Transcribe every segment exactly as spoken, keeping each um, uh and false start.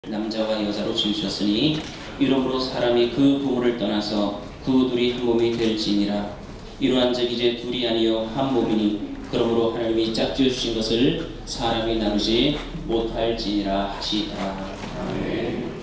남자와 여자로 지으셨으니 이러므로 사람이 그 부모를 떠나서 그 둘이 한 몸이 될지니라. 이러한즉 이제 둘이 아니요 한 몸이니 그러므로 하나님이 짝지어 주신 것을 사람이 나누지 못할지니라 하시더라. 아멘.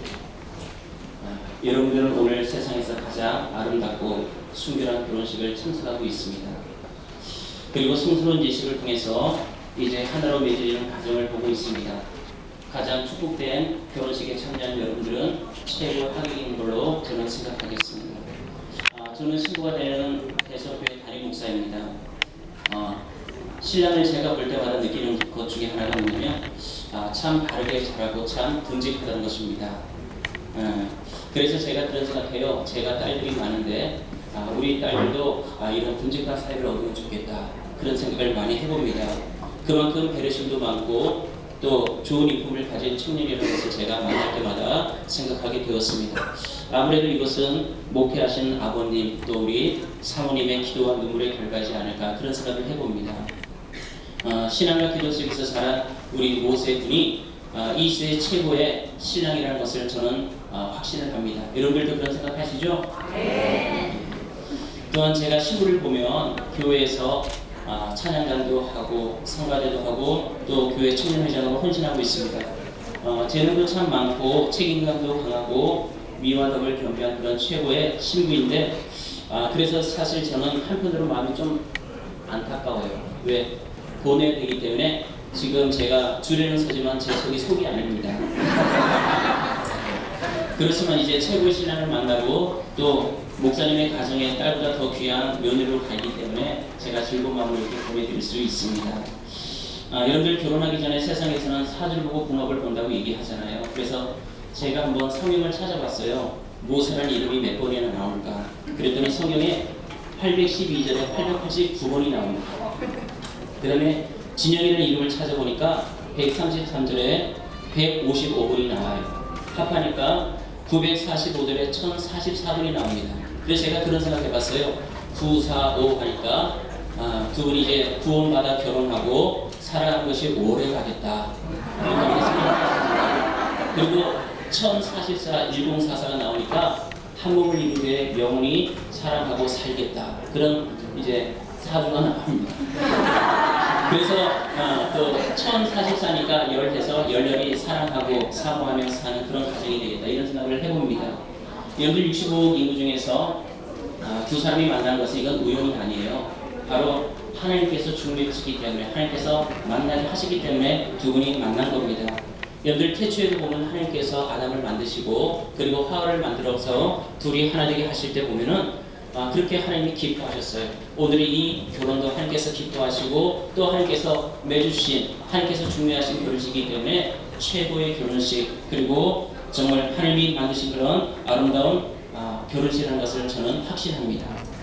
여러분들은 오늘 세상에서 가장 아름답고 순결한 결혼식을 참석하고 있습니다. 그리고 성스러운 예식을 통해서 이제 하나로 맺어지는 가정을 보고 있습니다. 가장 축복된 결혼식에 참여한 여러분들은 최고 하객인 걸로 저는 생각하겠습니다. 아, 저는 신부가 되는 대성교회 담임 목사입니다. 아, 신랑을 제가 볼 때마다 느끼는 것 중에 하나가 뭐냐면 아, 참 바르게 자라고 참 듬직하다는 것입니다. 아, 그래서 제가 그런 생각해요. 제가 딸들이 많은데 아, 우리 딸들도 아, 이런 듬직한 사회를 얻으면 좋겠다. 그런 생각을 많이 해봅니다. 그만큼 배려심도 많고 또 좋은 인품을 가진 청년이라는 것을 제가 만날 때마다 생각하게 되었습니다. 아무래도 이것은 목회하신 아버님 또 우리 사모님의 기도와 눈물의 결과이지 않을까 그런 생각을 해봅니다. 어, 신앙과 기도 속에서 자란 우리 모세 군이 어, 이 시대 최고의 신앙이라는 것을 저는 어, 확신을 합니다. 여러분들도 그런 생각하시죠? 네. 또한 제가 신부를 보면 교회에서 아, 찬양단도 하고 성가대도 하고 또 교회 청년회장으로 헌신하고 있습니다. 어, 재능도 참 많고 책임감도 강하고 미와 덕을 겸비한 그런 최고의 신부인데 아, 그래서 사실 저는 한편으로 마음이 좀 안타까워요. 왜? 보내야 되기 때문에 지금 제가 줄에는 서지만 제 속이 속이 아닙니다. 그렇지만 이제 최고의 신랑을 만나고 또 목사님의 가정에 딸보다 더 귀한 며느리로 가기 때문에 제가 즐거운 마음으로 이렇게 보내드릴 수 있습니다. 아, 여러분들 결혼하기 전에 세상에서는 사주를 보고 궁합을 본다고 얘기하잖아요. 그래서 제가 한번 성경을 찾아봤어요. 모세라는 이름이 몇 번이나 나올까? 그랬더니 성경에 팔백십이 절에 팔백팔십구 번이 나옵니다. 그 다음에 진영이라는 이름을 찾아보니까 백삼십삼 절에 백오십오 번이 나와요. 합하니까 구백사십오 절에 천사십사 번이 나옵니다. 그래서 제가 그런 생각 해봤어요. 구, 사, 오 하니까 아, 두 분이 이제 구원받아 결혼하고 살아가는 것이 오래 가겠다. 그리고 천사십사, 천사십사가 나오니까 한 몸을 이루되 영원히 사랑하고 살겠다. 그런 이제 사주가 나옵니다. 그래서 어, 또 천사십사니까 열 해서 열렬히 사랑하고 사모하며 사는 그런 가정이 되겠다. 이런 생각을 해봅니다. 여러분들 육십오억 인구 중에서 어, 두 사람이 만나는 것은 이건 우연이 아니에요. 바로 하나님께서 준비하시기 때문에 하나님께서 만나게 하시기 때문에 두 분이 만난 겁니다. 여러분들 태초에도 보면 하나님께서 아담을 만드시고 그리고 하와를 만들어서 둘이 하나 되게 하실 때 보면은 아, 그렇게 하나님이 기뻐하셨어요. 오늘의 이 결혼도 하나님께서 기뻐하시고 또 하나님께서 맺으신 하나님께서 중요하신 결혼식이기 때문에 최고의 결혼식 그리고 정말 하나님이 만드신 그런 아름다운 아, 결혼식이라는 것을 저는 확신합니다.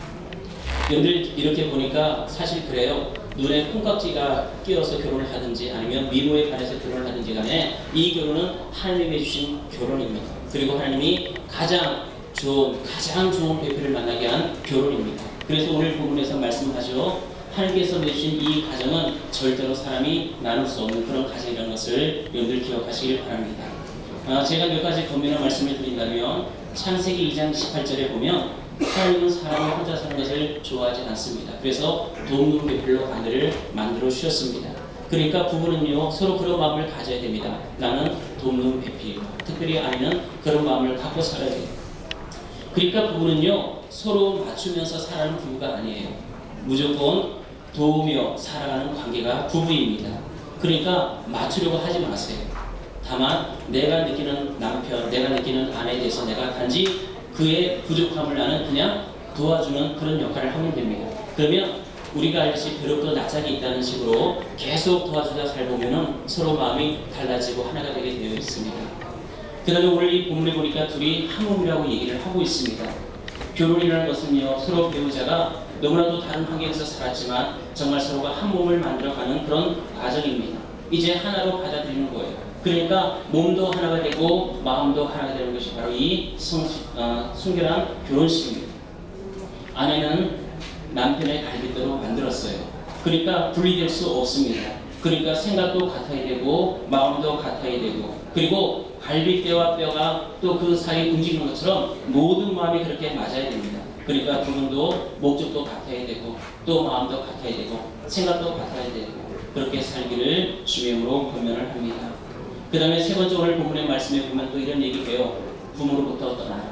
여러분들 이렇게 보니까 사실 그래요. 눈에 콩깍지가 끼어서 결혼을 하든지 아니면 미모에 반해서 결혼을 하든지 간에 이 결혼은 하나님이 해주신 결혼입니다. 그리고 하나님이 가장 좋은, 가장 좋은 배필을 만나게 한 결혼입니다. 그래서 오늘 부분에서 말씀하죠. 하나님께서 내주신 이 가정은 절대로 사람이 나눌 수 없는 그런 가정이라는 것을 여러분들 기억하시길 바랍니다. 아, 제가 몇 가지 권면의 말씀을 드린다면 창세기 이 장 십팔 절에 보면 하나님은 사람이 혼자 사는 것을 좋아하지 않습니다. 그래서 도움 배필로 하늘을 만들어 주셨습니다. 그러니까 부부는요 서로 그런 마음을 가져야 됩니다. 나는 돕는 배필, 특별히 아내는 그런 마음을 갖고 살아야 돼요. 그러니까 부부는요 서로 맞추면서 살아가는 부부가 아니에요. 무조건 도우며 살아가는 관계가 부부입니다. 그러니까 맞추려고 하지 마세요. 다만 내가 느끼는 남편, 내가 느끼는 아내에 대해서 내가 단지 그의 부족함을 나는 그냥 도와주는 그런 역할을 하면 됩니다. 그러면 우리가 알듯이 벼룩도 낯짝이 있다는 식으로 계속 도와주다 살보면 서로 마음이 달라지고 하나가 되게 되어 있습니다. 그 다음에 오늘 이 본문에 보니까 둘이 한 몸이라고 얘기를 하고 있습니다. 결혼이라는 것은요 서로 배우자가 너무나도 다른 환경에서 살았지만 정말 서로가 한 몸을 만들어가는 그런 과정입니다. 이제 하나로 받아들이는 거예요. 그러니까 몸도 하나가 되고 마음도 하나가 되는 것이 바로 이 성, 어, 순결한 결혼식입니다. 아내는 남편의 갈빗대로 만들었어요. 그러니까 분리될 수 없습니다. 그러니까 생각도 같아야 되고 마음도 같아야 되고 그리고 갈비뼈와 뼈가 또 그 사이에 움직이는 것처럼 모든 마음이 그렇게 맞아야 됩니다. 그러니까 두 분도 목적도 같아야 되고 또 마음도 같아야 되고 생각도 같아야 되고 그렇게 살기를 주의 이름으로 권면을 합니다. 그 다음에 세 번째 오늘 본문의 말씀에 보면 또 이런 얘기해요. 부모로부터 떠나라.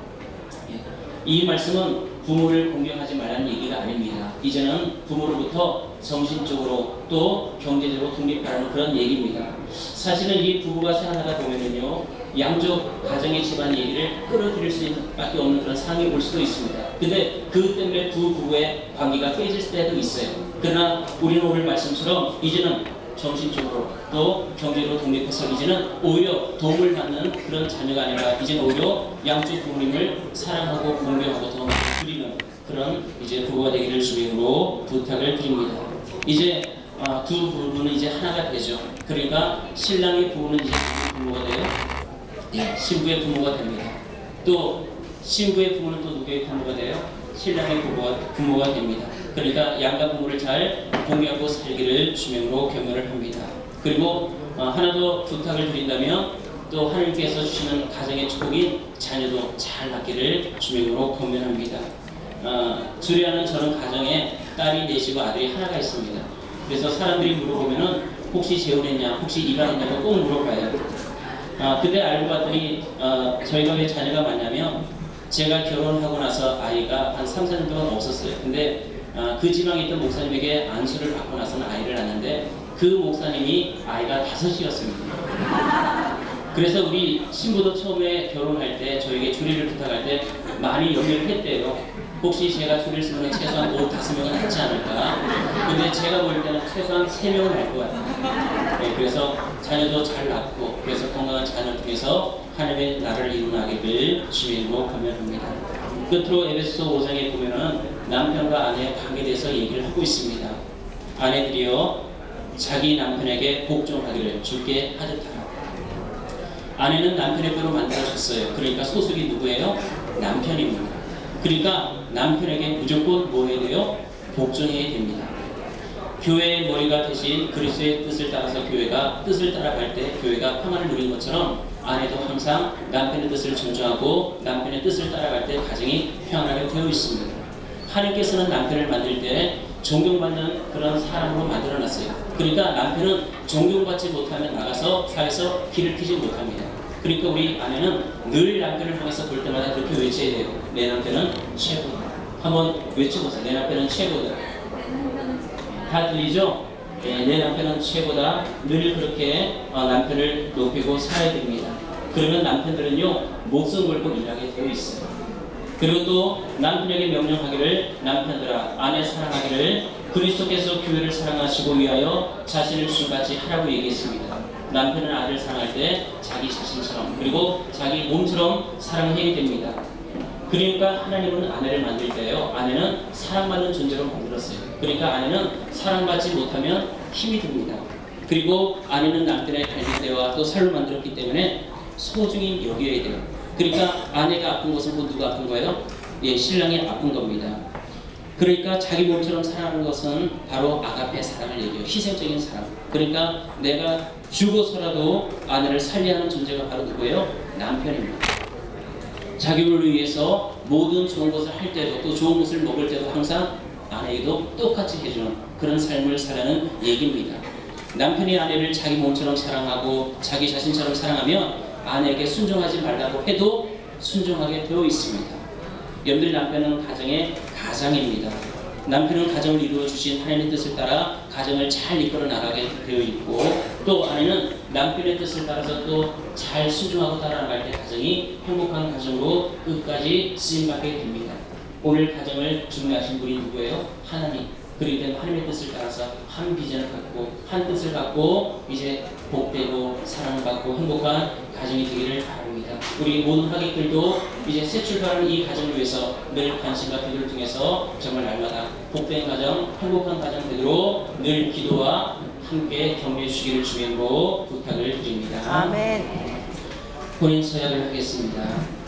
예. 이 말씀은 부모를 공경하지 말라는 얘기가 아닙니다. 이제는 부모로부터 정신적으로 또 경제적으로 독립하라는 그런 얘기입니다. 사실은 이 부부가 생활하다 보면은요, 양쪽 가정의 집안 얘기를 끌어들일 수밖에 없는 그런 상황이 올 수도 있습니다. 근데 그 때문에 두 부부의 관계가 깨질 때도 있어요. 그러나 우리는 오늘 말씀처럼 이제는 정신적으로 또 경제로 독립해서 이제는 오히려 도움을 받는 그런 자녀가 아니라 이제는 오히려 양쪽 부모님을 사랑하고 공경하고 더 드리는 그런 이제 부부가 되기를 주님으로 부탁을 드립니다. 이제 어, 두 부부는 이제 하나가 되죠. 그러니까 신랑의 부부는 이제 부모가 돼요. 예, 신부의 부모가 됩니다. 또 신부의 부모는 또 누구의 부모가 돼요? 신랑의 부모가, 부모가 됩니다. 그러니까 양가 부모를 잘 공유하고 살기를 주명으로 격려를 합니다. 그리고 어, 하나 더 부탁을 드린다면 또 하나님께서 주시는 가정의 축복인 자녀도 잘 낳기를 주명으로 권면합니다. 어, 주례하는 저는 가정에 딸이 넷이고 아들이 하나가 있습니다. 그래서 사람들이 물어보면은 혹시 재혼했냐, 혹시 입양했냐고 꼭 물어봐요. 어, 근데 알고 봤더니 어, 저희가 왜 자녀가 많냐면 제가 결혼하고 나서 아이가 한 삼, 사 년 동안 없었어요. 근데 어, 그 지방에 있던 목사님에게 안수를 받고 나서는 아이를 낳았는데 그 목사님이 아이가 다섯이었습니다. 그래서 우리 신부도 처음에 결혼할 때 저에게 주례를 부탁할 때 많이 염려를 했대요. 혹시 제가 주례를 쓰면 최소한 오, 다섯 명은 낳지 않을까? 근데 제가 볼 때는 최소한 세 명은 날 것 같아요. 네, 그래서 자녀도 잘 낳고 그래서 건강한 자녀를 통해서 하나님의 나라를 이루나기를 주의 이름으로 권면합니다. 끝으로 에베소서 오 장에 보면은 남편과 아내의 관계에 대해서 얘기를 하고 있습니다. 아내들이여 자기 남편에게 복종하기를 주께 하듯하라. 아내는 남편의 뼈로 만들어졌어요. 그러니까 소속이 누구예요? 남편입니다. 그러니까 남편에게 무조건 뭐 해야 돼요? 복종해야 됩니다. 교회의 머리가 대신 그리스도의 뜻을 따라서 교회가 뜻을 따라갈 때 교회가 평안을 누리는 것처럼 아내도 항상 남편의 뜻을 존중하고 남편의 뜻을 따라갈 때 가정이 평안하게 되어 있습니다. 하나님께서는 남편을 만들 때 존경받는 그런 사람으로 만들어놨어요. 그러니까 남편은 존경받지 못하면 나가서 사회에서 길을 피지 못합니다. 그러니까 우리 아내는 늘 남편을 통해서 볼 때마다 그렇게 외쳐야 돼요. 내 남편은 최고다. 한번 외쳐보세요. 내 남편은 최고다. 다 들리죠? 네, 내 남편은 최고다. 늘 그렇게 어, 남편을 높이고 살아야 됩니다. 그러면 남편들은요 목숨 걸고 일하게 되어 있어요. 그리고 또 남편에게 명령하기를 남편들아 아내 사랑하기를 그리스도께서 교회를 사랑하시고 위하여 자신을 주같이 하라고 얘기했습니다. 남편은 아들을 사랑할 때 자기 자신처럼 그리고 자기 몸처럼 사랑해야 됩니다. 그러니까 하나님은 아내를 만들 때요 아내는 사랑받는 존재로 만들었어요. 그러니까 아내는 사랑받지 못하면 힘이 듭니다. 그리고 아내는 남편의 갈비뼈와 또 살로 만들었기 때문에 소중히 여겨야 돼요. 그러니까 아내가 아픈 것은 곧 누가 아픈 거예요? 예, 신랑이 아픈 겁니다. 그러니까 자기 몸처럼 사랑하는 것은 바로 아가페 사랑을 얘기해요. 희생적인 사랑. 그러니까 내가 죽어서라도 아내를 살려야 하는 존재가 바로 누구예요? 남편입니다. 자기를 위해서 모든 좋은 것을 할 때도 또 좋은 것을 먹을 때도 항상 아내에게도 똑같이 해주는 그런 삶을 살라는 얘기입니다. 남편이 아내를 자기 몸처럼 사랑하고 자기 자신처럼 사랑하면 아내에게 순종하지 말라고 해도 순종하게 되어 있습니다. 여러분들 남편은 가정의 가장입니다. 남편은 가정을 이루어 주신 하나님의 뜻을 따라 가정을 잘 이끌어 나가게 되어 있고 또 아내는 남편의 뜻을 따라서 또 잘 순종하고 따라나갈 때 가정이 행복한 가정으로 끝까지 쓰임받게 됩니다. 오늘 가정을 중요하신 분이 누구예요? 하나님. 그렇기 때문에 하나님의 뜻을 따라서 한 비전을 갖고 한 뜻을 갖고 이제 복되고 사랑받고 행복한 가정이 되기를 바랍니다. 우리 모든 하객들도 이제 새 출발하는 이 가정을 위해서 늘 관심과 기도를 통해서 정말 날마다 복된 가정, 행복한 가정 되도록 늘 기도와 함께 격려해 주시기를 주님으로 부탁을 드립니다. 아멘. 본인 서약을 하겠습니다.